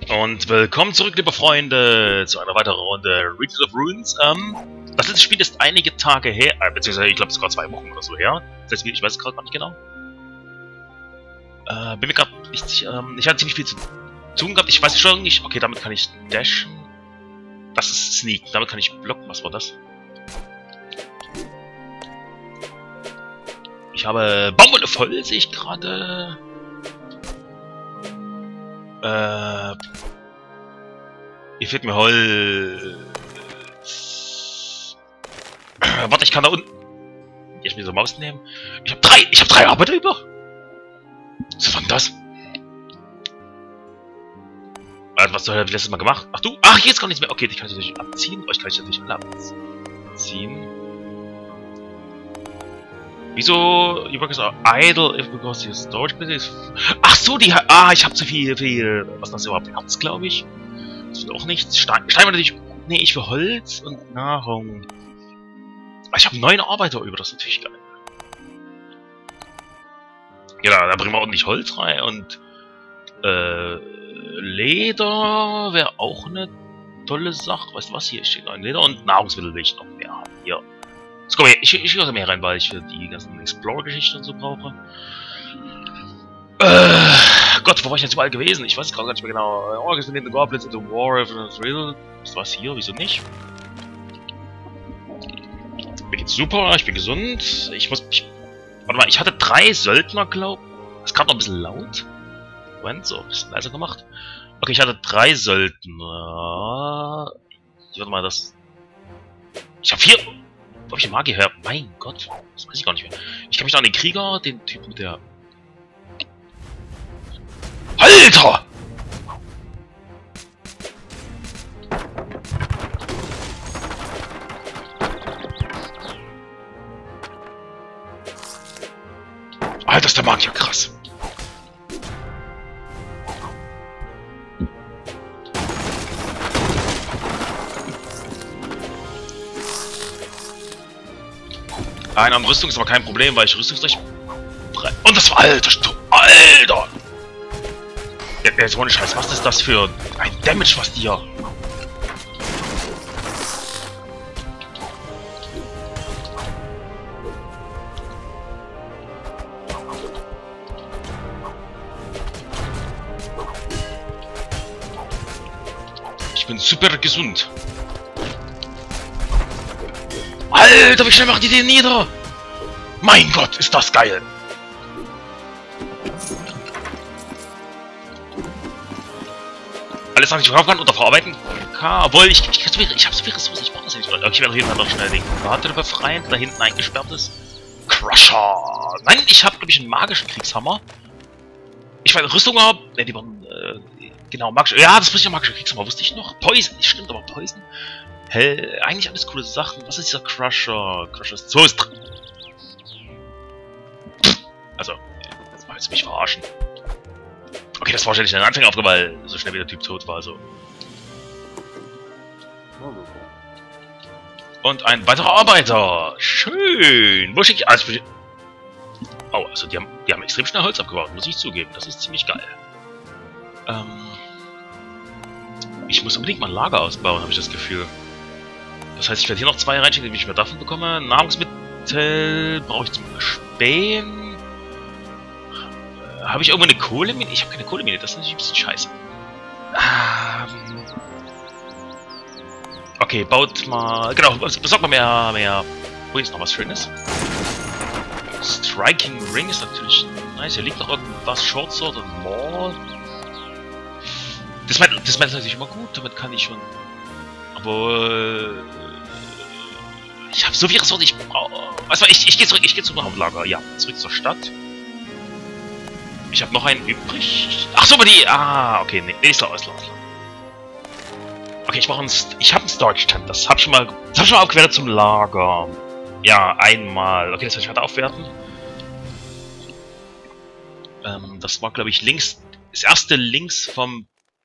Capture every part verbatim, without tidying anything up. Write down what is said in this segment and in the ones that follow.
Und willkommen zurück, liebe Freunde, zu einer weiteren Runde Regions of Ruins. Ähm, das letzte Spiel ist einige Tage her, äh, beziehungsweise ich glaube sogar zwei Wochen oder so her. Das heißt, ich weiß es gerade gar nicht genau. Äh, bin mir gerade nicht sicher. Ähm, ich hatte ziemlich viel zu tun gehabt. Ich weiß schon nicht. Okay, damit kann ich dashen. Das ist Sneak. Damit kann ich blocken. Was war das? Ich habe Baumwolle voll, sehe ich gerade. Äh. Hier fehlt mir Holz. Äh, warte, ich kann da unten. Ich mir so Maus nehmen. Ich habe drei. Ich habe drei Arbeiter über. Was war denn das? Also, was habe ich letztes Mal gemacht? Ach du? Ach, jetzt kann ich nicht mehr. Okay, dich kann ich natürlich abziehen. Euch kann ich natürlich alle abziehen. Wieso? You work is idle if because your storage business. Ach so, die. Ah, ich habe zu viel, viel. Was ist das überhaupt? Erz, glaube ich. Das wird auch nichts. Stein, Stein war natürlich. Nee, ich für Holz und Nahrung. Ich habe neun Arbeiter über, das ist natürlich geil. Ja, da bringen wir ordentlich Holz rein und. Äh. Leder wäre auch eine tolle Sache. Weißt du was? Hier steht noch ein Leder und Nahrungsmittel will ich noch mehr haben. Hier. Jetzt komm her, ich, ich gehe mehr rein, weil ich für die ganzen Explorer-Geschichten und so brauche. Äh, Gott, wo war ich jetzt überall gewesen? Ich weiß es gerade gar nicht mehr genau. August in the Goblins into War of Real. Was war's hier? Wieso nicht? Mir geht's super, ich bin gesund. Ich muss. Ich, warte mal, ich hatte drei Söldner, glaub. Das kam noch ein bisschen laut. Moment, so, ein bisschen leiser gemacht. Okay, ich hatte drei Söldner. Warte mal, das. Ich habe vier. Ob ich einen Magier höre? Mein Gott, das weiß ich gar nicht mehr. Ich kann mich noch an den Krieger, den Typ mit der... Alter! Alter, ist der Magier krass. Eine an Rüstung ist aber kein Problem, weil ich Rüstungsrecht... Und das war alter Sto Alter! Ja, jetzt ohne Scheiß, was ist das für ein Damage, was die ja... Ich bin super gesund. Alter, wie schnell machen die den nieder? Mein Gott, ist das geil! Alles, was ich drauf kann, unter verarbeiten kann. Obwohl, ich, ich, ich, ich habe so viel Ressourcen, ich brauche das ja nicht. Okay, ich werde auf jeden Fall noch schnell den Karte befreien, der da hinten eingesperrt ist. Crusher! Nein, ich habe, glaube ich, einen magischen Kriegshammer. Ich weiß, Rüstung habe. Ne, die waren. Äh, genau, magische. Ja, das muss ja magische Kriegshammer, wusste ich noch. Poison, stimmt, aber Poison. Hell, eigentlich alles coole Sachen. Was ist dieser Crusher? Crusher ist so ist. Also, jetzt mal jetzt mich verarschen. Okay, das war wahrscheinlich eine Anfängeraufgabe, weil so schnell wie der Typ tot war, also. Und ein weiterer Arbeiter. Schön. Wo schicke ich. Also, oh, also die haben, die haben extrem schnell Holz abgebaut, muss ich zugeben. Das ist ziemlich geil. Ähm. Ich muss unbedingt mal ein Lager ausbauen, habe ich das Gefühl. Das heißt, ich werde hier noch zwei reinschicken, die ich mehr davon bekomme. Nahrungsmittel brauche ich zum Spähen. Äh, habe ich irgendwo eine Kohlemine? Ich habe keine Kohlemine, das ist natürlich ein bisschen scheiße. Ähm okay, baut mal... Genau, besorgt mal mehr... mehr... Oh, hier ist noch was Schönes. Striking Ring ist natürlich nice. Hier liegt noch irgendwas. Short Sword und Maul. Das meint, das meint natürlich immer gut, damit kann ich schon... Aber... Ich habe so viel Ressourcen, ich brauche... Was war ich? Ich gehe zurück, ich gehe zum Hauptlager. Ja, zurück zur Stadt. Ich habe noch einen übrig. Ach so, aber die... Ah, okay, nee, nee, ist klar, ist klar, ist klar. Okay, ich brauche einen... St ich habe einen Storage-Tent, das hab schon mal... Das hab schon mal aufgewertet zum Lager. Ja, einmal. Okay, das werde ich weiter aufwerten. Ähm, das war, glaube ich, links... Das erste links vom...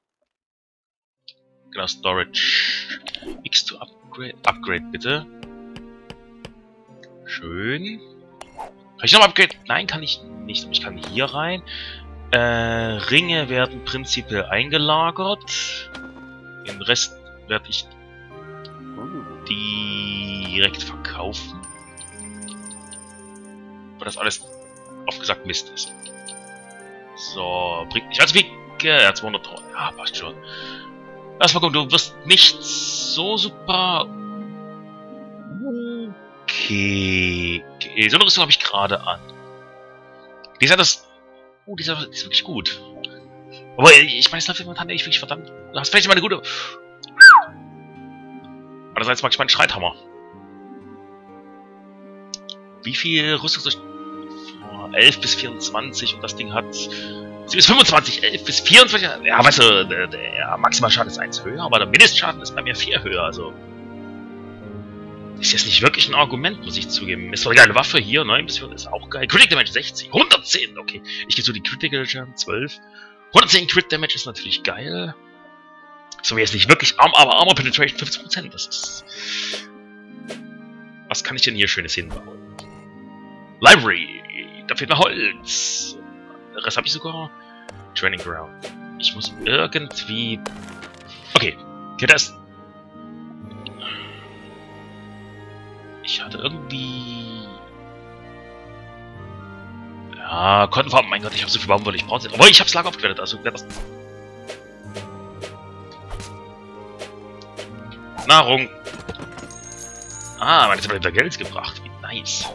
Genau, Storage. X to Upgrade. Upgrade, bitte. Schön. Kann ich noch mal upgrade? Nein, kann ich nicht. Ich kann hier rein. Äh, Ringe werden prinzipiell eingelagert. Den Rest werde ich direkt verkaufen. Weil das alles, oft gesagt, Mist ist. So, bringt nicht allzu viel. Ja, zweihundert. Ja, passt schon. Lass mal gucken, du wirst nicht so super. Okay. Okay. So eine Rüstung habe ich gerade an. Die ist ja das. Oh, die ist, die ist wirklich gut. Aber ich meine, es läuft momentan echt wirklich verdammt. Du hast vielleicht mal eine gute. Andererseits mag ich meinen Streithammer. Wie viel Rüstung soll ich. elf bis vierundzwanzig und das Ding hat. sie bis fünfundzwanzig, elf bis vierundzwanzig. Ja, weißt du, der, der Maximalschaden ist eins höher, aber der Mindestschaden ist bei mir vier höher, also. Ist jetzt nicht wirklich ein Argument, muss ich zugeben. Ist doch eine geile Waffe hier, neun bis vierhundert ist auch geil. Critical Damage sechzig, hundertzehn, okay. Ich gehe so die Critical Damage zwölf. hundertzehn Crit Damage ist natürlich geil. So, jetzt nicht wirklich Arm, aber Armor Penetration fünfzig Prozent, das ist. Was kann ich denn hier Schönes hinbauen? Library, da fehlt noch Holz. Den Rest habe ich sogar. Training Ground. Ich muss irgendwie. Okay, okay, da ist. Ich hatte irgendwie... Ja, Kontenfarben, mein Gott, ich habe so viel Baumwolle, ich brauche sie. Aber ich hab's Lager aufgewertet, also das... Nahrung. Ah, man hat jetzt wieder Geld gebracht, wie nice.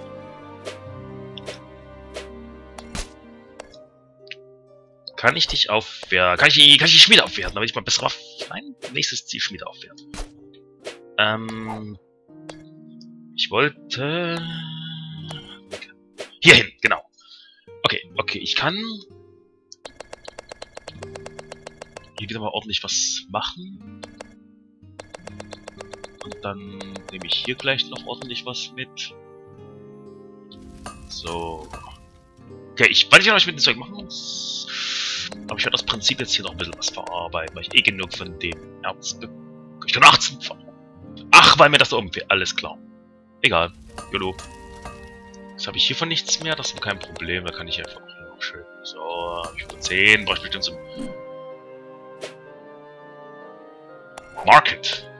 Kann ich dich aufwerten? Kann ich die, kann ich die Schmiede aufwerten, damit ich mal besser auf... Nein, nächstes Ziel Schmiede aufwerten. Ähm... Ich wollte... Hierhin, genau. Okay, okay, ich kann... Hier wieder mal ordentlich was machen. Und dann nehme ich hier gleich noch ordentlich was mit. So. Okay, ich weiß nicht, was ich mit dem Zeug machen muss. Aber ich werde das Prinzip jetzt hier noch ein bisschen was verarbeiten, weil ich eh genug von dem Erz... Ich kann achtzehn... Ach, weil mir das da oben fehlt. Alles klar. Egal. Jolo. Jetzt habe ich hiervon nichts mehr, das ist kein Problem, da kann ich einfach noch schön. So, ich habe zehn, brauche ich bestimmt zum Market.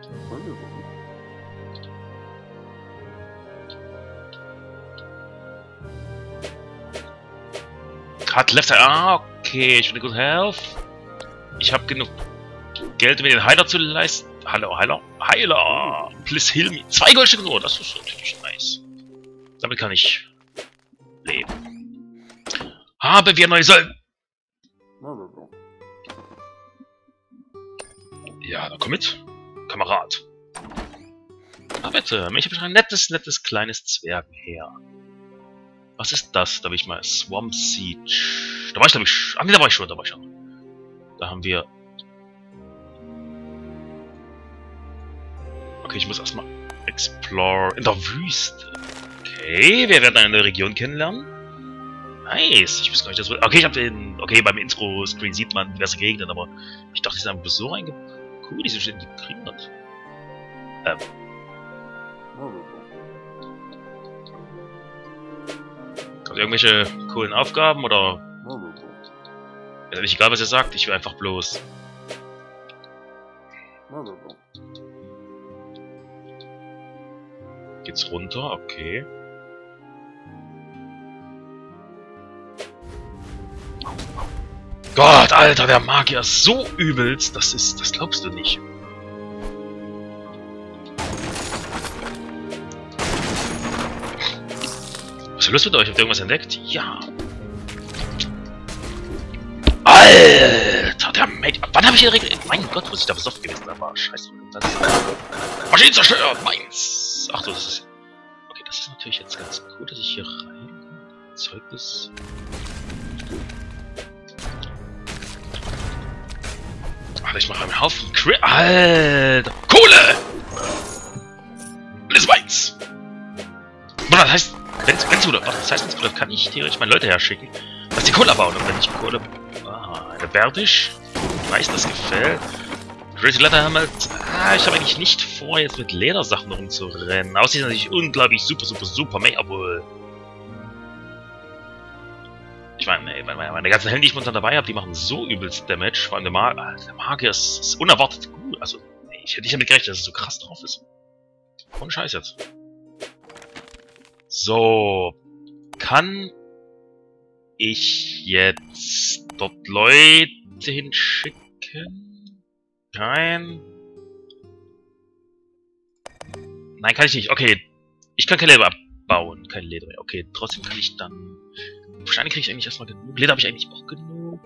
Cut left side. Ah, okay, ich will good health. Ich habe genug Geld, um mir den Heiler zu leisten. Hallo, Heiler. Heiler! Please heal me. Zwei Goldstücke nur, das ist natürlich nice. Damit kann ich leben. Haben wir neue Säulen. Ja, dann komm mit. Kamerad. Ah, bitte. Ich habe schon ein nettes, nettes, kleines Zwergenheer. Was ist das? Da will ich mal Swamp Siege. Da war ich, glaube ich. Ah, ne, da war ich schon, da war ich schon. Da haben wir. Okay, ich muss erstmal explore in der Wüste. Okay, wir werden eine Region kennenlernen. Nice, ich wusste gar nicht, dass wir... Okay, ich habe den... Okay, beim Intro-Screen sieht man diverse Gegenden, aber ich dachte, die sind einfach so reinge... Cool, die sind schon integriert. Ähm. Kommt irgendwelche coolen Aufgaben, oder... Ist nicht egal, was ihr sagt, ich will einfach bloß... Geht's runter? Okay. Gott, Alter, der Magier ist so übelst. Das ist... Das glaubst du nicht. Was ist denn los mit euch? Habt ihr irgendwas entdeckt? Ja. Alter, der Magier... Wann habe ich hier regelt? Mein Gott, muss ich da besoffen gewesen sein? War scheiße. Maschinen zerstört! Meins! Ach, das ist... Okay, das ist natürlich jetzt ganz gut, dass ich hier rein... Zeugnis... Alter, ich mache einen Haufen Cri... Alter! Kohle! Alles meins! Das heißt... Wenn's, wenn's Bruder... Das heißt, wenn's Bruder, kann ich theoretisch meine Leute herschicken, dass die Kohle bauen. Und wenn ich Kohle... Ah, eine Berdisch. Weiß, das gefällt. Crazy Letter haben halt... Ah, ich habe eigentlich nicht vor, jetzt mit Ledersachen rumzurennen. Außerdem natürlich unglaublich super, super, super mega wohl. Ich meine, ey, wenn meine, meine ganzen Helden, die ich momentan dabei habe, die machen so übelst Damage. Vor allem der, Mag ah, der Magier ist, ist unerwartet gut. Also, ich hätte nicht damit gerechnet, dass es so krass drauf ist. Ohne Scheiß jetzt. So. Kann ich jetzt dort Leute hinschicken? Nein. Nein, kann ich nicht. Okay. Ich kann kein Leder abbauen. Kein Leder mehr. Okay, trotzdem kann ich dann... Steine kriege ich eigentlich erstmal genug. Leder habe ich eigentlich auch genug.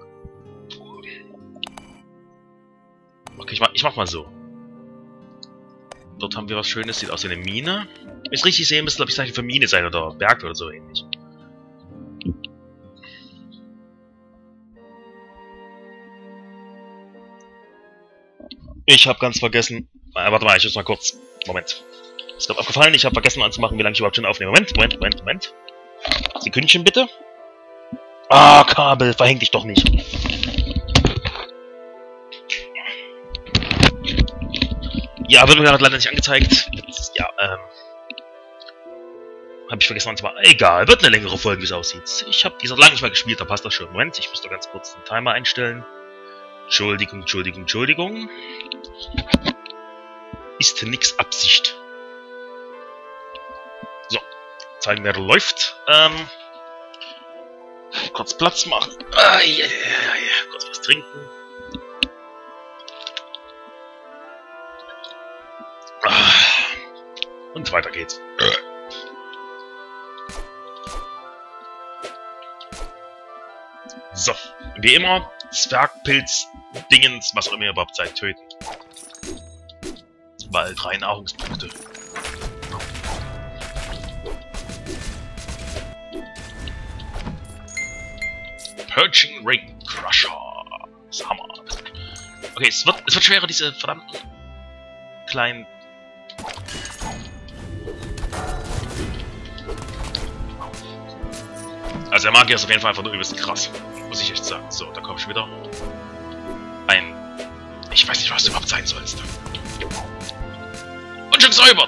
Okay, ich mach, ich mach mal so. Dort haben wir was Schönes. Sieht aus wie eine Mine. Wenn ich richtig sehe, müsste, glaube ich, Zeichen für Mine sein oder Berg oder so ähnlich. Ich habe ganz vergessen... Äh, warte mal, ich muss mal kurz... Moment. Ist gerade aufgefallen, ich habe vergessen anzumachen, wie lange ich überhaupt schon aufnehme. Moment, Moment, Moment, Moment. Sekündchen bitte. Ah, Kabel, verhäng dich doch nicht. Ja, wird mir gerade leider nicht angezeigt. Jetzt, ja, ähm... Habe ich vergessen anzumachen. Egal, wird eine längere Folge, wie es aussieht. Ich habe dieser lange nicht mehr gespielt, da passt das schon. Moment, ich muss da ganz kurz den Timer einstellen. Entschuldigung, Entschuldigung, Entschuldigung. Ist nix Absicht. So, zeigen, wer läuft. Ähm, kurz Platz machen. Ah, ja, ja, ja. Kurz was trinken. Ah, und weiter geht's. So, wie immer, Zwergpilz, Dingens, was auch immer ihr überhaupt seid, töten. Weil drei Nahrungspunkte. Purging Ring Crusher. Das ist Hammer. Okay, es wird, es wird schwerer, diese verdammten kleinen... Also der Magier ist auf jeden Fall einfach nur übelst krass. Muss ich echt sagen. So, da komme ich wieder. Ein... Ich weiß nicht, was du überhaupt sein sollst. Und schon gesäubert!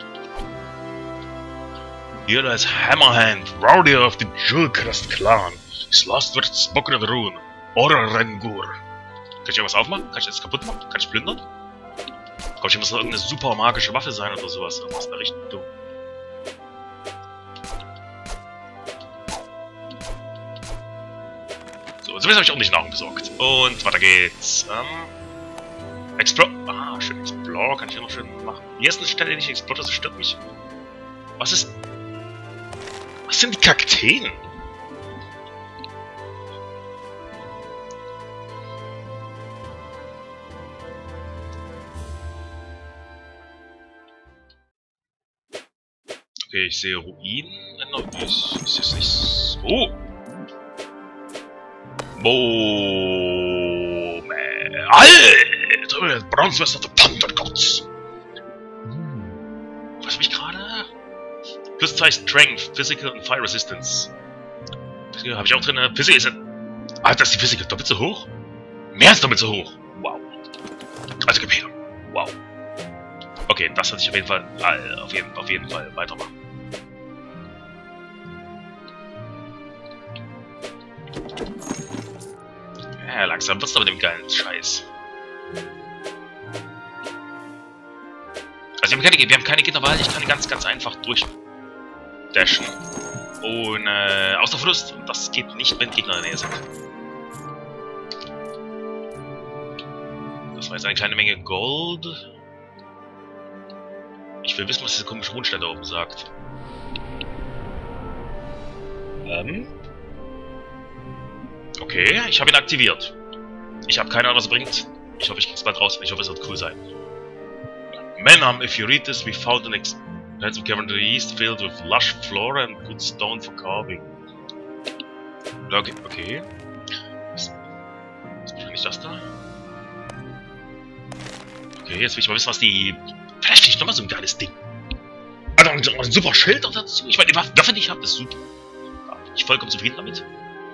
Here lies Hammerhand, Warrior of the Jewelcrest Clan. His last words spoken of the rune. Orrengur. Kann ich irgendwas aufmachen? Kann ich das kaputt machen? Kann ich plündern? Komm, ich muss noch irgendeine super magische Waffe sein oder sowas. Irgendwas in der Richtung. So, zumindest habe ich ordentlich Nahrung besorgt. Und weiter geht's. Ähm. Explore. Ah, schön. Explore kann ich hier noch schön machen. Die erste Stelle nicht Explore, das stört mich. Was ist. Was sind die Kakteen? Okay, ich sehe Ruinen. Ist, ist das nicht so? Boom! Alter! Bronzewester der Thunder Gods! Was hab ich gerade? Plus zwei Strength, Physical und Fire Resistance. Physical habe ich auch drin. Physical ist ein. Alter, ist die Physical doppelt so hoch? Mehr als doppelt so hoch! Wow. Also Gepäder. Wow. Okay, das hatte ich auf jeden Fall. Äh, auf, jeden, auf jeden Fall weitermachen. Ja, langsam wird's aber mit dem geilen Scheiß. Also wir haben keine, wir haben keine Gegnerwahl, ich kann ganz, ganz einfach durchdashen. Und äh, außer Verlust. Und das geht nicht, wenn Gegner in der Nähe sind. Das war jetzt eine kleine Menge Gold. Ich will wissen, was diese komische Rundstein da oben sagt. Ähm... Okay, ich habe ihn aktiviert. Ich habe keine Ahnung, was er bringt. Ich hoffe, ich krieg's bald raus. Ich hoffe, es wird cool sein. Menham, if you read this, we found an expansive cavern to the east filled with lush flora and good stone for carving. Okay, okay. Was ist wahrscheinlich das da? Okay, jetzt will ich mal wissen, was die... Vielleicht krieg ich nochmal so ein geiles Ding. Also ein, ein super Schild auch dazu. Ich meine, die Waffe, die ich habe, ist super. Bin ich vollkommen zufrieden damit.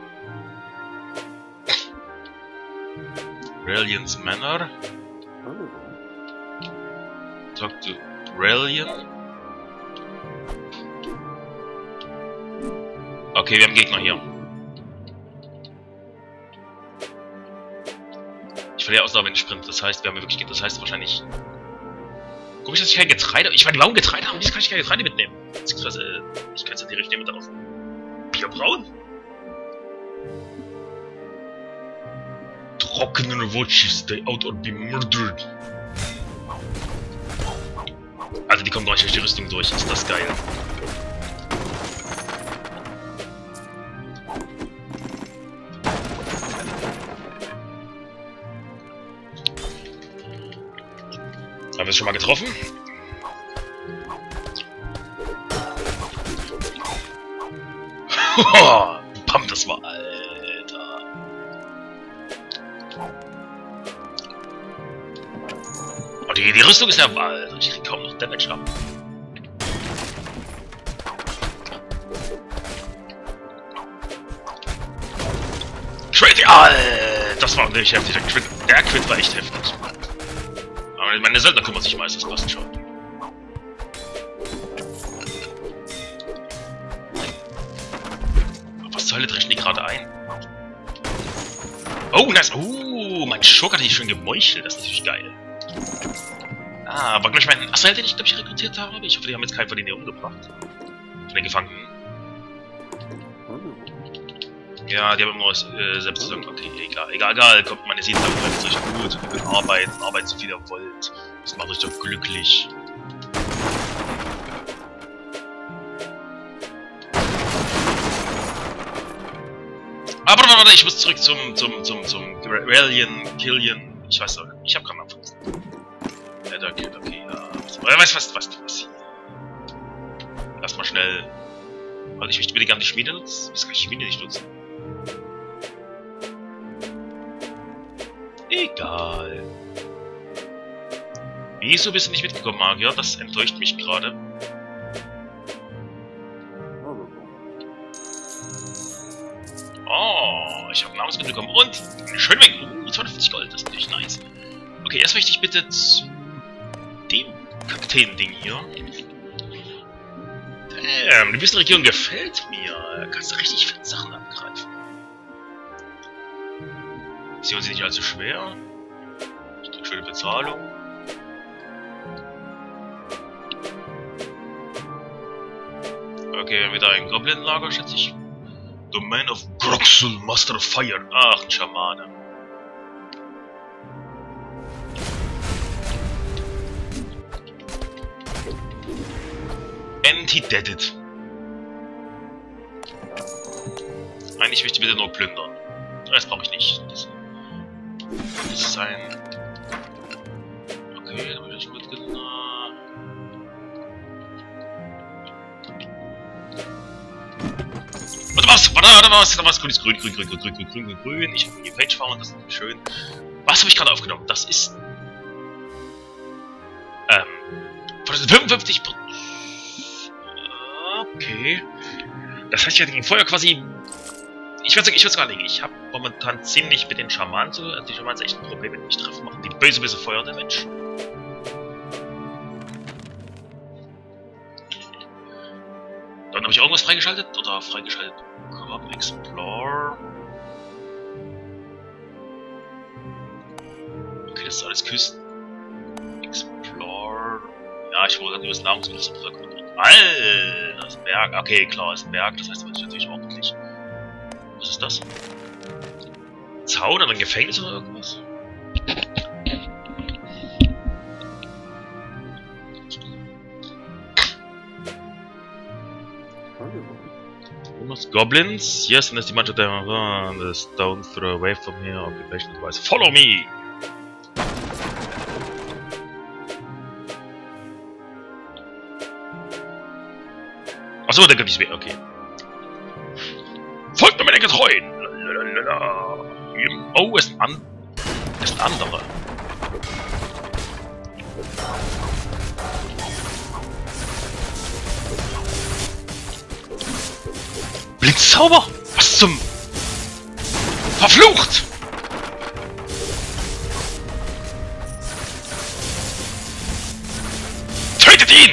Relian's Manor. Talk to Relian. Okay, wir haben Gegner hier. verliere Ausdauer, wenn ich sprint. Das heißt, wir haben ja wirklich... Das heißt wahrscheinlich... Komisch, dass ich kein Getreide... Ich meine, warum Getreide haben? Wieso kann ich kein Getreide mitnehmen? Beziehungsweise, äh, ich kann es ja direkt nehmen darauf. Bier brauen? Trockenen Watches, stay out or be murdered. Also die kommen gleich durch die Rüstung durch, ist das geil. Haben wir es schon mal getroffen? Pam, das war Alter. Oh, die, die Rüstung ist ja Alter. Ich krieg kaum noch Damage ab. Crit, Alter! Das war ein richtig heftig. Der Crit, der Crit war echt heftig. Aber meine Söldner kümmern sich meistens, das passt schon. Was zur Hölle dreschen die gerade ein? Oh, nice. Oh, mein Schurk hat sich schön gemeuchelt. Das ist natürlich geil. Ah, aber gleich mein Assheld, den ich, glaube ich, rekrutiert habe. Ich hoffe, die haben jetzt keinen von denen hier umgebracht. Von den Gefangenen. Ja, die haben immer was äh, selbst zu sagen. Okay, egal, egal, egal. Kommt, meine Siedler bleibt euch gut. Wir können arbeiten, arbeiten so viel ihr wollt. Das macht euch doch glücklich. Aber warte, warte, ich muss zurück zum, zum, zum, zum Rebellion, Killian. Ich weiß doch, ich hab keinen Anfang. Ja, okay, okay, ja. Weißt du was, was, was? Erstmal schnell. Weil ich möchte bitte gerne die Schmiede nutzen. Das kann ich die Schmiede nicht nutzen. Egal. Wieso bist du nicht mitgekommen, Magier? Das enttäuscht mich gerade. Oh, ich habe ein Namensmittel bekommen. Und eine schöne Menge. Uh, zweihundertfünfzig Gold. Das ist natürlich nice. Okay, erst möchte ich bitte zu dem Kakteen-Ding hier. Damn, die Wüstenregion gefällt mir. Da kannst du richtig fette Sachen abgreifen. Sie haben sie nicht allzu schwer. Schöne Bezahlung. Okay, wieder ein Goblin-Lager, schätze ich. Domain of Groxel, Master of Fire. Ach, ein Schamane. Anti-Deaded. Eigentlich möchte ich bitte nur plündern. Das brauche ich nicht. Das ist ein... Okay, da bin ich mitgenommen. Warte was, warte, warte was, da was grünes, grün, grün, grün, grün, grün, grün, grün, grün, grün. Ich habe die Page fahren, das ist schön. Was habe ich gerade aufgenommen? Das ist... Ähm... fünfundfünfzig Prozent. Okay. Das heißt, ich hatte gegen Feuer quasi... Ich würde ich sogar legen. Ich habe momentan ziemlich mit den Schamanen zu... Also die Schamanen sind echt ein Problem, wenn die mich treffen, machen die böse, böse Feuer der Mensch. Dann habe ich irgendwas freigeschaltet? Oder freigeschaltet? Komm, Explore. Okay, das ist alles Küsten. Explore. Ja, ich wollte gerade über das Nahrungsmittel zu drücken. Alter, das ist ein Berg. Okay, klar, ist ein Berg. Das heißt, das ist natürlich ordentlich. Was ist das? Zaun oder ein Gefängnis oder irgendwas? Goblins? Yes, and as the much of them are the stone throw away from here, occupation advice. Follow me! Achso, der gibt es weh, okay. Folgt mir meine Getreuen! Oh, ist ein an. Ist ein anderer. Blitzzauber? Was zum... Verflucht! Tötet ihn!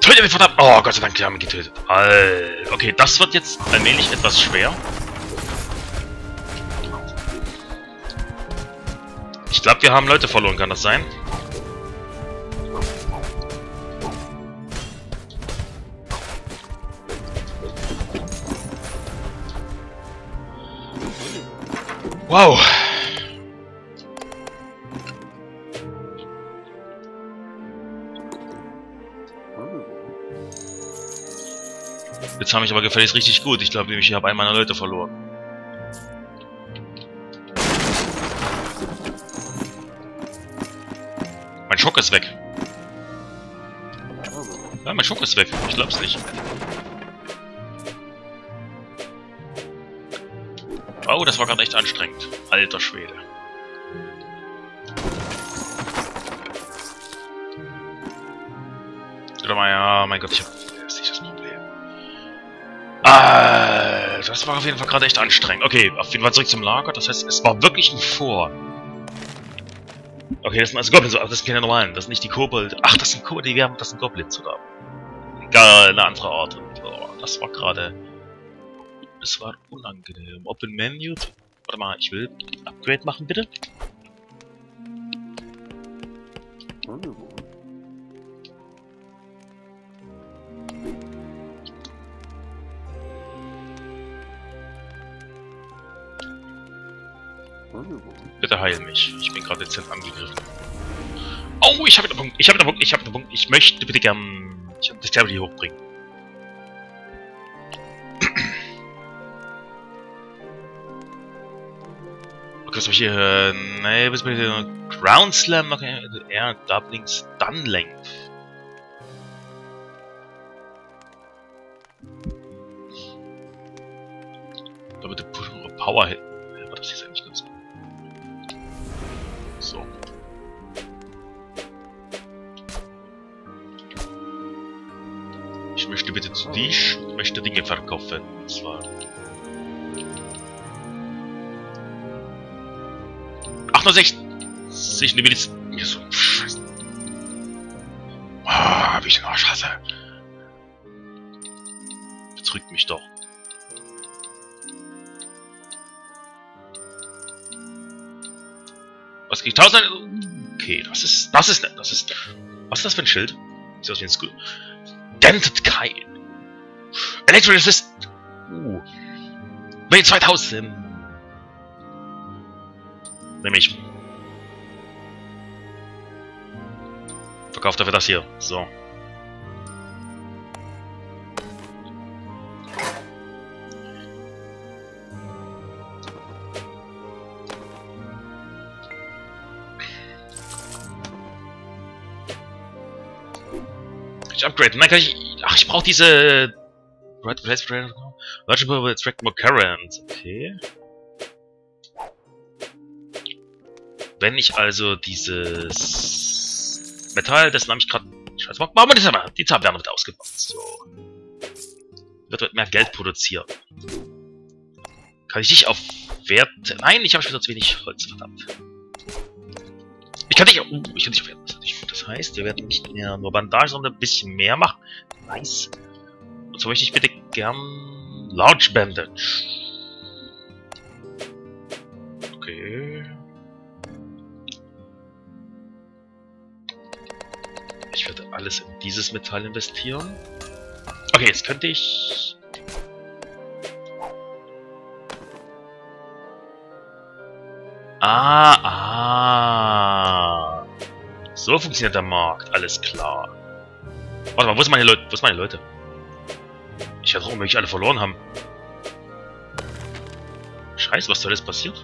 Töte mich, verdammt! Oh, Gott sei Dank, die haben mich getötet. Alter. Okay, das wird jetzt allmählich etwas schwer. Ich glaube, wir haben Leute verloren, kann das sein? Wow! Jetzt habe ich aber gefälligst richtig gut. Ich glaube nämlich, ich habe einen meiner Leute verloren. Mein Schock ist weg. Ja, mein Schock ist weg. Ich glaub's nicht. Oh, das war gerade echt anstrengend. Alter Schwede. Oder mal, ja, mein Gott, ich hab... Das ist nicht das Problem. Ah, das war auf jeden Fall gerade echt anstrengend. Okay, auf jeden Fall zurück zum Lager. Das heißt, es war wirklich ein Vor. Okay, das sind also Goblins, aber das sind keine normalen. Das sind nicht die Kobold. Ach, das sind Kobold, die haben, das sind Goblins, oder? Egal, eine andere Art. Und, oh, das war gerade... Das war unangenehm. Open Menu. Warte mal, ich will Upgrade machen, bitte. Bitte heil mich. Ich bin gerade dezent angegriffen. Oh, ich habe einen Punkt. Ich habe einen Punkt. Ich habe einen Punkt. Ich möchte bitte gern... Ich das Tablet hier hochbringen. Okay, was habe ich hier? Äh, nee, was bin ich? Ground Slam, okay. Air Doubling Stun Length. Da bitte Push eure Power Hit. Aber das ist ja nicht ganz gut. So. Ich möchte bitte zu dir, ich möchte Dinge verkaufen. Und zwar. achtundsechzig Nivelis. Mir so. Scheiße. Ah, wie ich den Arsch hasse. Betrügt mich doch. Was krieg ich? tausend? Okay, das ist. Das ist nett. Das ist. Was ist das für ein Schild? Sieht aus wie ein Skull. Dented Kite. Electro Resist. Uh. W zweitausend. Nämlich. Verkauft dafür das hier. So. Ich upgrade. Nein, kann ich. Ach, ich brauche diese. Right place for Legible will attract more current. Okay. Wenn ich also dieses Metall, dessen habe ich gerade. Scheiße, machen wir das aber. Die Zahnbären wird ausgebaut. So. Wird mehr Geld produzieren. Kann ich dich auf Wert. Nein, ich habe schon zu wenig Holz, verdammt. Ich kann dich. Uh, ich kann dich auf Wert. Das ist nicht gut. Das heißt, wir werden nicht mehr nur Bandage, sondern ein bisschen mehr machen. Nice. Und so möchte ich bitte gern Large Bandage. Okay. Ich werde alles in dieses Metall investieren. Okay, jetzt könnte ich... Ah, ah. So funktioniert der Markt. Alles klar. Warte mal, wo sind meine Leute? Wo sind meine Leute? Ich werde auch unmöglich alle verloren haben. Scheiße, was soll alles passiert?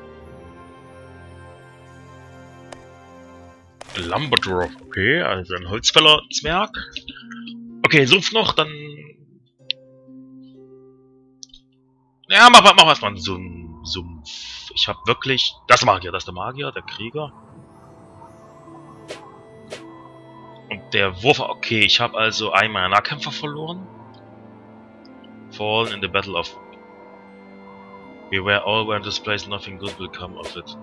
Lumberdorf, okay, also ein Holzfäller-Zwerg. Okay, Sumpf noch, dann... Ja, mach, mach, mach erstmal einen Sumpf. Sumpf. Ich habe wirklich... Das ist der Magier, das ist der Magier, der Krieger. Und der Wurf... Okay, ich habe also einen meiner Nahkämpfer verloren. Fallen in the battle of... Beware all when this place, nothing good will come of it.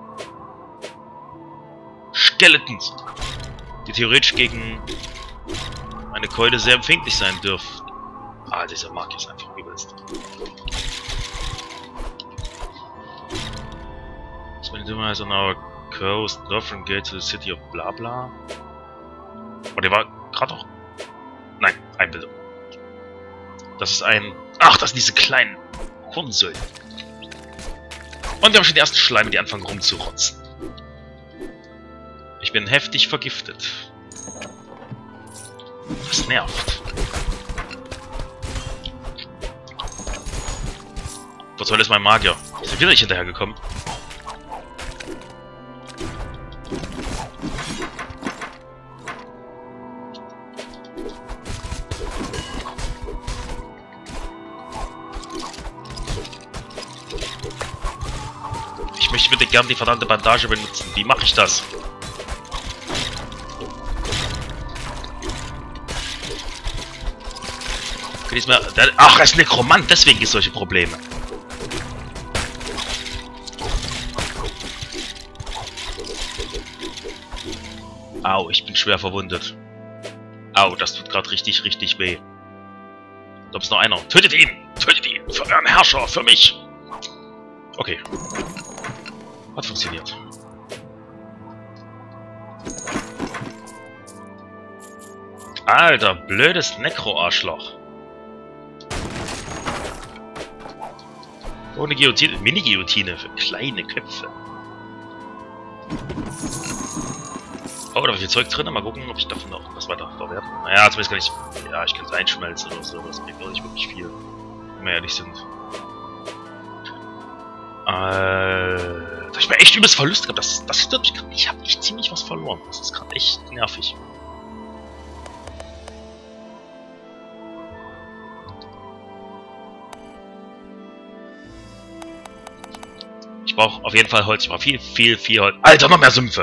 Skeletons, die theoretisch gegen eine meine Keule sehr empfindlich sein dürfte. Ah, dieser Mark ist einfach übelst. Ich meine, du mal so einer Coast, Northern Gate to the City of Blabla. Oh, der war gerade noch. Nein, Einbildung. Das ist ein. Ach, das sind diese kleinen Hurensäulen. Und wir haben schon die ersten Schleime, die anfangen rumzurotzen. Ich bin heftig vergiftet. Das nervt. Was soll das mein Magier? Ich bin wieder nicht hinterhergekommen. Ich möchte bitte gern die verdammte Bandage benutzen. Wie mache ich das? Ach, er ist Nekromant, deswegen gibt es solche Probleme. Au, ich bin schwer verwundet. Au, das tut gerade richtig, richtig weh. Da ist noch einer. Tötet ihn! Tötet ihn! Für euren Herrscher! Für mich! Okay. Hat funktioniert. Alter, blödes Nekro-Arschloch. Ohne Guillotine, Mini-Guillotine für kleine Köpfe. Oh, da habe ich viel Zeug drin. Mal gucken, ob ich davon noch was weiter verwerte. Naja, zumindest kann ich. Ja, ich kann es einschmelzen oder so. Das bringt auch nicht wirklich viel. Wenn wir ehrlich sind. Äh, ich bin echt übelst Verlust gehabt. Das, das stört mich gerade. Ich habe echt ziemlich was verloren. Das ist gerade echt nervig. Ich brauche auf jeden Fall Holz. Ich brauche viel, viel, viel Holz. Alter, noch mehr Sümpfe!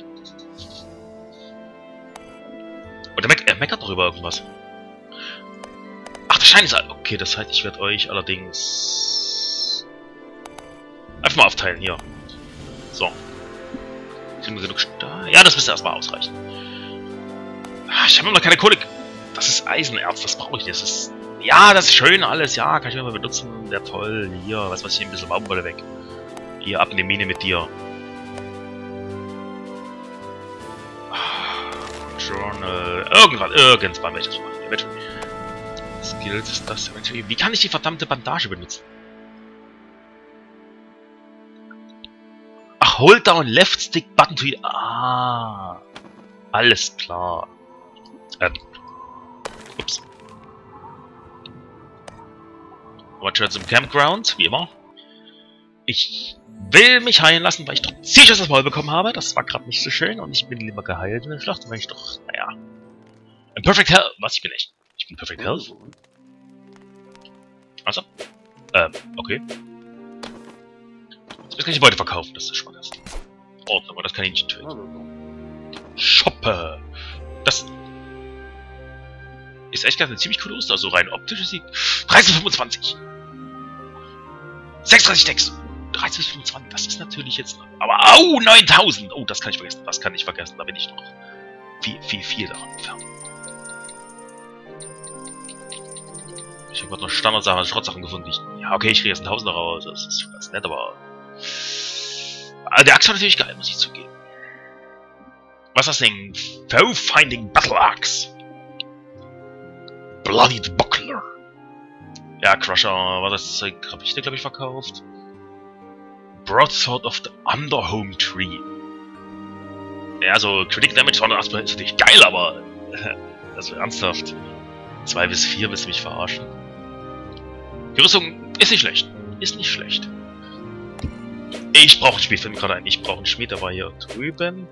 Und er, meck er meckert noch über irgendwas. Ach, der Schein ist... Okay, das heißt, ich werde euch allerdings... einfach mal aufteilen, hier. So. Kriegen wir genug Stahl? Ja, das müsste erstmal ausreichen. Ich habe immer noch keine Kohle. Das ist Eisenerz, das brauche ich nicht. Das ist... Ja, das ist schön alles. Ja, kann ich mir mal benutzen. Wäre toll. Hier, was weiß ich, ein bisschen Baumwolle weg. Hier, ab in die Mine mit dir. Journal. Irgendwann, irgendwann werde ich das machen. Skills ist das eventuell. Wie kann ich die verdammte Bandage benutzen? Ach, Hold Down Left Stick Button to. Ah. Alles klar. Ähm. Ups. Watch jetzt im Campground, wie immer. Ich will mich heilen lassen, weil ich doch sicher das Maul bekommen habe. Das war gerade nicht so schön und ich bin lieber geheilt in der Schlacht, weil ich doch, naja. In Perfect Health. Was? Ich bin echt. Ich bin Perfect Health. Also. Ähm, okay. Jetzt kann ich die Beute verkaufen, das ist schon das. Oh, aber das Kaninchen töten. Shoppe. Das ist echt ganz eine ziemlich coole Oster. So rein optisch ist sie. dreizehn fünfundzwanzig. sechsunddreißig Decks. dreizehn fünfundzwanzig, das ist natürlich jetzt noch. Aber, au, neuntausend! Oh, das kann ich vergessen. Das kann ich vergessen. Da bin ich noch viel, viel, viel davon entfernt. Ich habe gerade noch Standardsachen, Schrottsachen gefunden. Die ich, ja, okay, ich kriege jetzt einen Tausender raus. Das ist schon ganz nett, aber. aber der Axt war natürlich geil, muss ich zugeben. Was ist das Ding? Foe-Finding Battle Axe. Bloodied Buckler. Ja, Crusher, war das Zeug, hab ich dir, glaube ich, verkauft. Broadsword of the Underhome Tree. Ja, so Critic Damage zweihundertachtzig ist natürlich geil, aber also ernsthaft. zwei bis vier willst du mich verarschen. Die Rüstung ist nicht schlecht. Ist nicht schlecht. Ich brauche einen Schmied, fällt mir gerade ein. Ich brauche einen Schmied, der war hier drüben.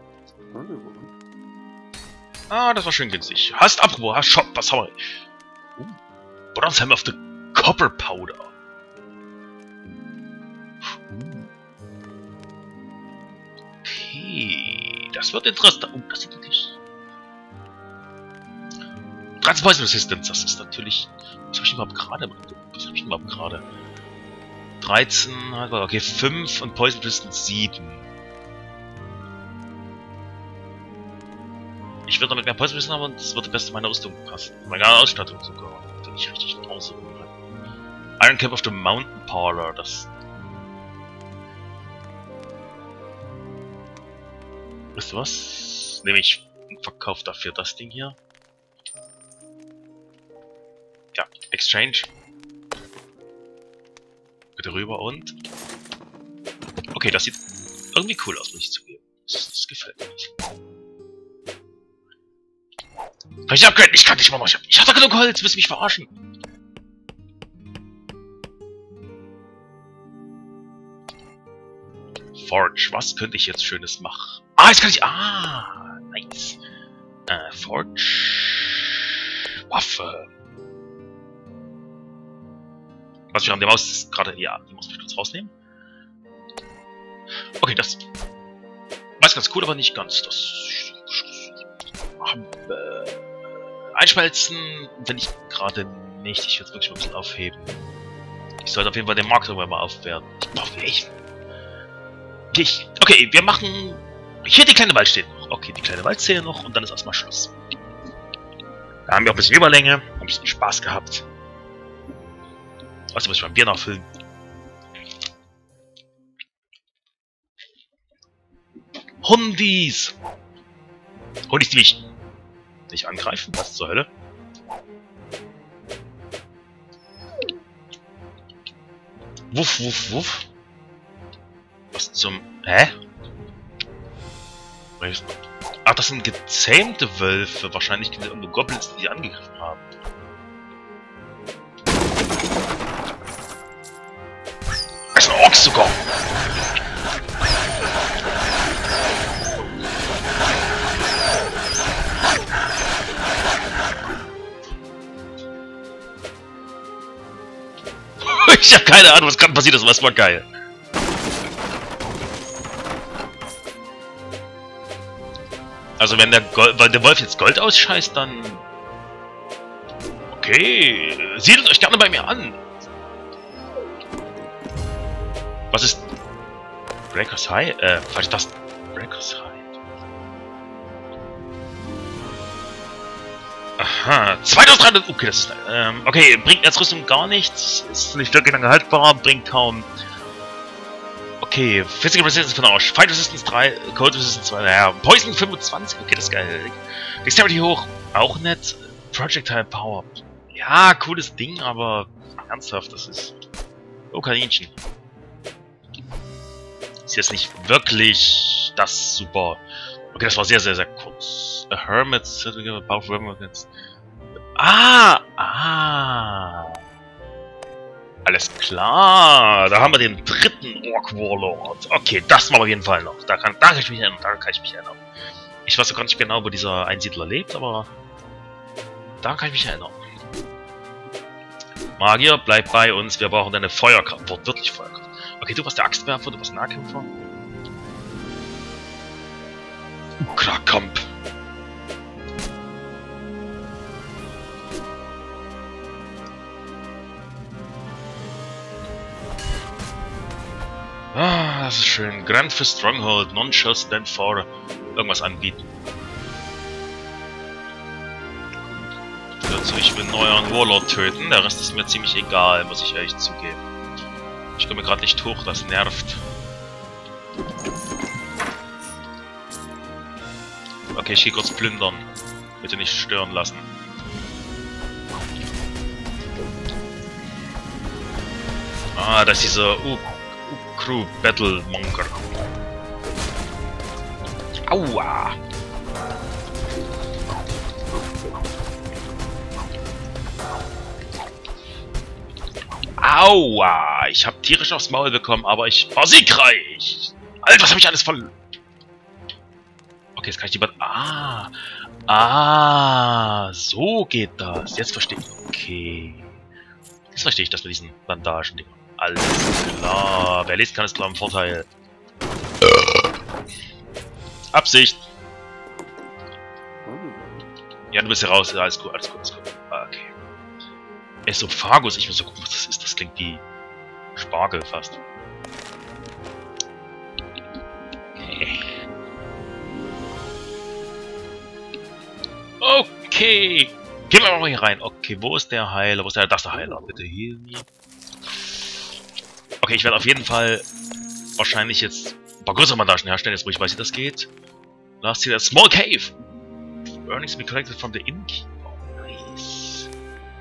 Ah, das war schön günstig. Hast apropos, hast Shop, was haben wir? Uh, Bronze Helm of the Copper Powder. Okay, das wird interessant. Oh, das ist natürlich. dreizehn Poison Resistance, das ist natürlich. Was habe ich überhaupt gerade? Was habe ich überhaupt gerade? dreizehn, okay, fünf und Poison Resistance sieben. Ich würde damit mehr Polster wissen, aber das würde besser zu meiner Rüstung passen. Meine Ausstattung sogar. Wenn ich richtig aussuchen kann. Iron Cap of the Mountain Parlor, das. Wisst ihr was? Nehme ich und verkaufe dafür das Ding hier. Ja, Exchange. Bitte rüber und. Okay, das sieht irgendwie cool aus, muss ich zugeben. Das, das gefällt mir nicht. Kann ich upgraden? Ich kann nicht mal. Ich hab, ich hab da genug Holz, willst du mich verarschen? Forge, was könnte ich jetzt Schönes machen? Ah, jetzt kann ich. Ah, nice. Äh, Forge. Waffe. Was ich an der Maus ist gerade. Ja, die muss ich kurz rausnehmen. Okay, das. War ganz cool, aber nicht ganz. Das. Äh, einschmelzen, wenn ich gerade nicht. Ich werde wirklich mal ein bisschen aufheben. Ich sollte auf jeden Fall den Markt irgendwann mal aufwerten. Ich brauche echt. Ich, okay, wir machen. Hier die kleine Wald steht noch. Okay, die kleine Wald steht noch und dann ist erstmal Schluss. Da haben wir auch ein bisschen Überlänge, ein bisschen Spaß gehabt. Also muss ich mein Bier nachfüllen. Hundis! Hundis, die mich nicht angreifen? Was zur Hölle? Wuff, wuff, wuff. Was zum... Hä? Ach, das sind gezähmte Wölfe. Wahrscheinlich sind irgendwo Goblins, die die angegriffen haben. Das ist ein Ochs sogar! Ich hab keine Ahnung, was gerade passiert ist, aber es war geil. Also wenn der, Gold, weil der Wolf jetzt Gold ausscheißt, dann... Okay, siedelt euch gerne bei mir an. Was ist... Breakers High? Äh, falsch, das... Breakers High. Aha, zweitausenddreihundert... Okay, das ist... Ähm, okay, bringt als Rüstung gar nichts. Ist nicht wirklich lange haltbar, bringt kaum... Okay, Physical Resistance von Arsch. Fight Resistance drei, Cold Resistance zwei, naja, Poison fünfundzwanzig, okay, das ist geil. Dexterity hoch, auch nett. Projectile Power. Ja, cooles Ding, aber ernsthaft, das ist... Oh, Kaninchen. Ist jetzt nicht wirklich das super. Okay, das war sehr, sehr, sehr kurz. A Hermit, Ah, ah. Alles klar, da haben wir den dritten Orc Warlord. Okay, das machen wir auf jeden Fall noch. Da kann, da kann ich mich erinnern, da kann ich mich erinnern. Ich weiß auch gar nicht genau, wo dieser Einsiedler lebt, aber da kann ich mich erinnern. Magier, bleib bei uns, wir brauchen deine Feuerkraft. Wortwörtlich Feuerkraft. Okay, du warst der Axtwerfer, du warst Nahkämpfer. Krakamp. Ah, das ist schön. Grand für Stronghold, Non-Shall Stand for irgendwas anbieten. Also ich will einen neuen Warlord töten, der Rest ist mir ziemlich egal, muss ich ehrlich zugeben. Ich komme gerade nicht hoch, das nervt. Okay, ich gehe kurz plündern. Bitte nicht stören lassen. Ah, das ist dieser U Crew Battle Monker. Aua! Aua! Ich habe tierisch aufs Maul bekommen, aber ich war siegreich! Alter, was habe ich alles verloren? Okay, jetzt kann ich die... Ba ah! Ah! So geht das. Jetzt verstehe ich. Okay. Jetzt verstehe ich das mit diesen Bandagen. Alles klar. Wer liest, kann es klar im Vorteil. Absicht! Ja, du bist hier raus. Ja, alles gut, alles gut, alles gut. Okay. Esophagus, ich muss so gucken, was das ist. Das klingt wie Spargel fast. Okay. Okay. Gehen wir mal hier rein. Okay, wo ist der Heiler? Wo ist der? Das ist der Heiler. Bitte heal me. Okay, ich werde auf jeden Fall wahrscheinlich jetzt ein paar größere Bandagen herstellen, jetzt wo ich weiß, wie das geht. Last hier, Small Cave. Earnings be collected from the innkeeper. Nice.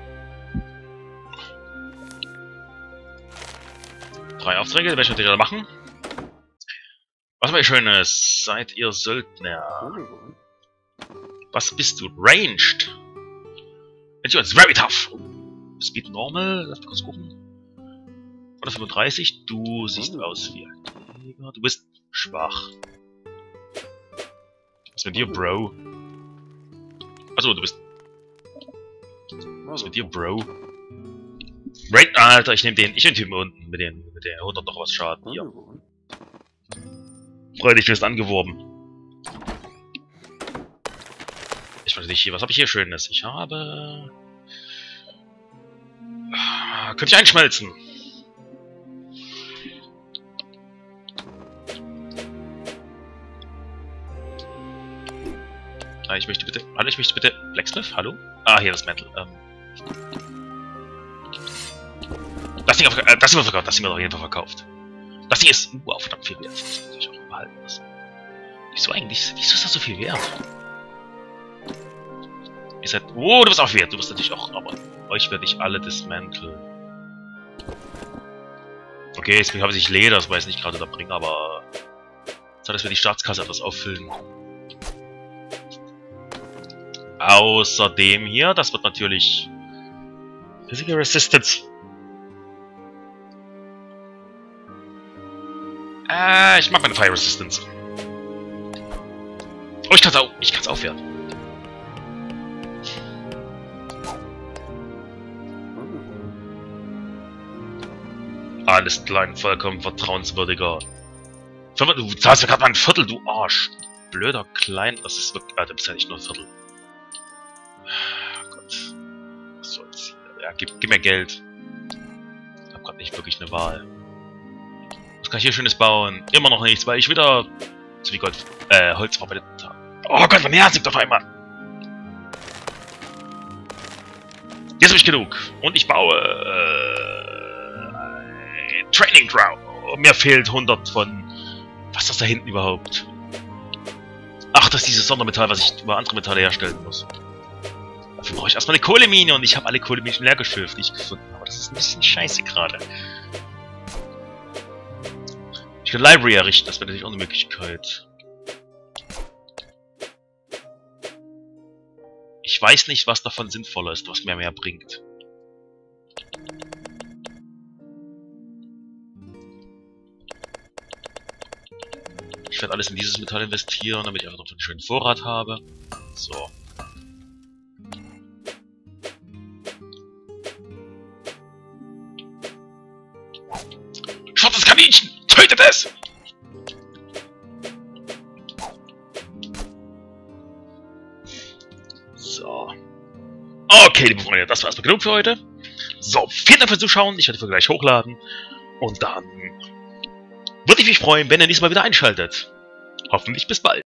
Drei Aufträge, welche werde ich da machen? Was war Schönes? Seid ihr Söldner? Was bist du? Ranged. It's very tough. Speed normal. Lass mal kurz gucken. Oder fünfunddreißig. Du siehst aus wie ein Jäger. Du bist schwach. Was ist mit dir, Bro? Achso, du bist... Was ist mit dir, Bro? Raid, Alter, ich nehme den. Ich nehme den Typen unten mit den mit der hundert noch was Schaden. Hier. Freudig, du bist angeworben. Ich weiß nicht hier. Was habe ich hier Schönes? Ich habe... Könnte ich einschmelzen? Ah, ich möchte bitte... Hallo, ich möchte bitte... Blacksmith? Hallo? Ah, hier das Mantel. Ähm... Das Ding, auf, äh, das sind wir verkauft. Das Ding wird auf jeden Fall verkauft. Das Ding ist... Uh, verdammt viel wert. Das muss ich auch behalten lassen. Wieso eigentlich? Wieso ist das so viel wert? Ihr seid... Oh, du bist auch wert. Du bist natürlich auch... Aber euch werde ich alle dismanteln. Okay, jetzt habe ich Leder, das weiß ich nicht gerade da bringen, aber... Soll das für die Staatskasse etwas auffüllen. Außerdem hier, das wird natürlich... Physical Resistance. Äh, ich mag meine Fire Resistance. Oh, ich kann's auch... Ich kann's aufwerten. Alles klein, vollkommen vertrauenswürdiger. Du zahlst ja gerade mal ein Viertel, du Arsch. Blöder Klein. Das ist wirklich... Ah, du bist ja nicht nur ein Viertel. Oh Gott. Was soll's hier? Ja, gib, gib mir Geld. Ich hab grad nicht wirklich eine Wahl. Was kann ich hier Schönes bauen? Immer noch nichts, weil ich wieder zu viel Gold... Äh, Holz verarbeitet habe. Oh Gott, man nervt auf einmal. Jetzt habe ich genug. Und ich baue... Äh, Training Ground. Oh, mir fehlt hundert von... Was ist das da hinten überhaupt? Ach, das ist dieses Sondermetall, was ich über andere Metalle herstellen muss. Dafür brauche ich erstmal eine Kohlemine und ich habe alle Kohleminen leer geschürft, die ich gefunden habe. Das ist ein bisschen scheiße gerade. Ich kann Library errichten, das wäre natürlich auch eine Möglichkeit. Ich weiß nicht, was davon sinnvoller ist, was mir mehr bringt. Ich werde alles in dieses Metall investieren, damit ich einfach noch einen schönen Vorrat habe. So. Schwarzes Kaninchen! Tötet es! So. Okay, liebe Freunde, das war erstmal genug für heute. So, vielen Dank fürs Zuschauen. Ich werde die Folge gleich hochladen. Und dann würde ich mich freuen, wenn ihr nächstes Mal wieder einschaltet. Hoffentlich bis bald.